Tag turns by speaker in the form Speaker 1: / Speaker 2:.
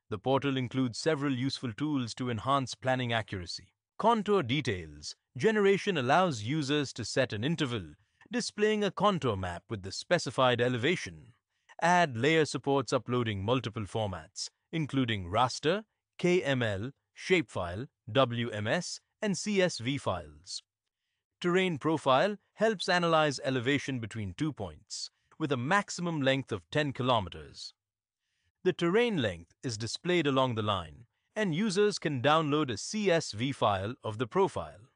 Speaker 1: The portal includes several useful tools to enhance planning accuracy. Contour details generation allows users to set an interval, displaying a contour map with the specified elevation. Add layer supports uploading multiple formats, including raster, KML, shapefile, WMS, and CSV files. Terrain profile helps analyze elevation between 2 points, with a maximum length of 10 kilometers. The terrain length is displayed along the line, and users can download a CSV file of the profile.